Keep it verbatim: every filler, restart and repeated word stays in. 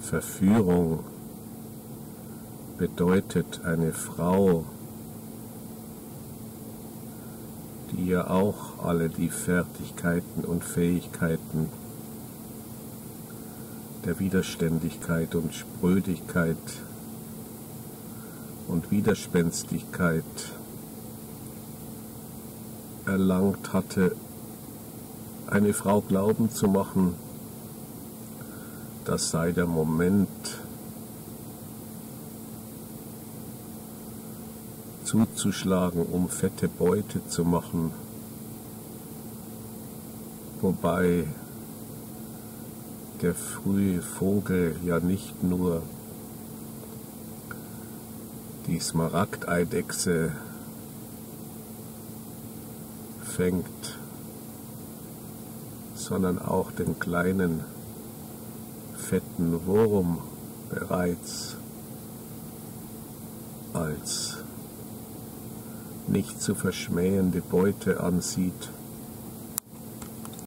Verführung bedeutet eine Frau, die ja auch alle die Fertigkeiten und Fähigkeiten der Widerständigkeit und Sprödigkeit und Widerspenstigkeit erlangt hatte, eine Frau glauben zu machen, das sei der Moment, zuzuschlagen, um fette Beute zu machen, wobei der frühe Vogel ja nicht nur die Smaragdeidechse fängt, sondern auch den kleinen, fetten Wurm bereits als nicht zu verschmähende Beute ansieht.